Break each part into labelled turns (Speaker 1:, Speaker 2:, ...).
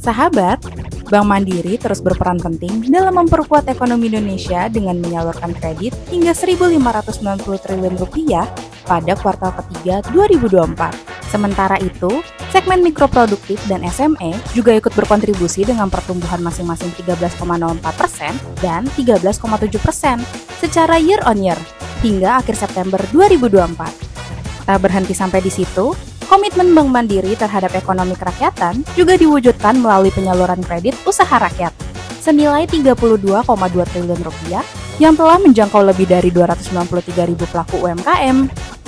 Speaker 1: Sahabat, Bank Mandiri terus berperan penting dalam memperkuat ekonomi Indonesia dengan menyalurkan kredit hingga 1.590 triliun rupiah pada kuartal ketiga 2024. Sementara itu, segmen mikroproduktif dan SME juga ikut berkontribusi dengan pertumbuhan masing-masing 13,04% dan 13,7% secara year on year hingga akhir September 2024. Tak berhenti sampai di situ, komitmen Bank Mandiri terhadap ekonomi kerakyatan juga diwujudkan melalui penyaluran kredit usaha rakyat senilai 32,2 triliun rupiah yang telah menjangkau lebih dari 293.000 pelaku UMKM.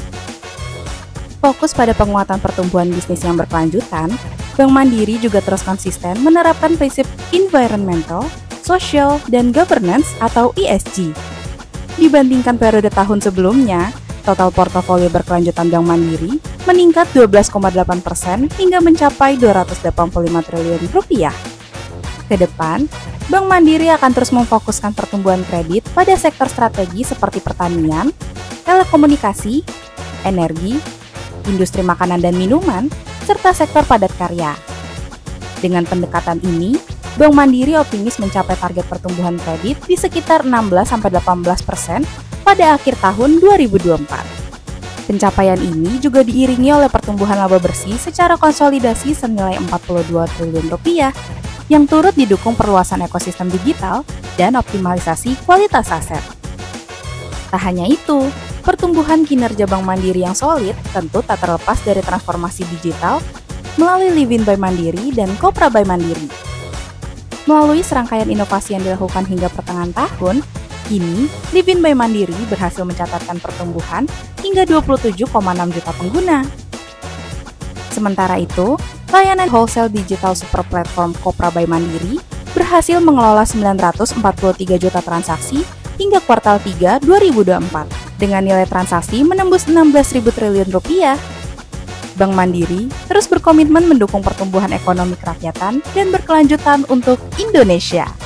Speaker 1: Fokus pada penguatan pertumbuhan bisnis yang berkelanjutan, Bank Mandiri juga terus konsisten menerapkan prinsip environmental, social, dan governance atau ESG. Dibandingkan periode tahun sebelumnya, total portofolio berkelanjutan Bank Mandiri meningkat 12,8% hingga mencapai 285 triliun rupiah. Ke depan, Bank Mandiri akan terus memfokuskan pertumbuhan kredit pada sektor strategi seperti pertanian, telekomunikasi, energi, industri makanan dan minuman, serta sektor padat karya. Dengan pendekatan ini, Bank Mandiri optimis mencapai target pertumbuhan kredit di sekitar 16-18% pada akhir tahun 2024. Pencapaian ini juga diiringi oleh pertumbuhan laba bersih secara konsolidasi senilai 42 triliun rupiah yang turut didukung perluasan ekosistem digital dan optimalisasi kualitas aset. Tak hanya itu, pertumbuhan kinerja Bank Mandiri yang solid tentu tak terlepas dari transformasi digital melalui Livin by Mandiri dan Kopra by Mandiri. Melalui serangkaian inovasi yang dilakukan hingga pertengahan tahun, kini, Livin by Mandiri berhasil mencatatkan pertumbuhan hingga 27,6 juta pengguna. Sementara itu, layanan wholesale digital super platform Kopra by Mandiri berhasil mengelola 943 juta transaksi hingga kuartal 3 2024 dengan nilai transaksi menembus 16.000 triliun rupiah. Bank Mandiri terus berkomitmen mendukung pertumbuhan ekonomi kerakyatan dan berkelanjutan untuk Indonesia.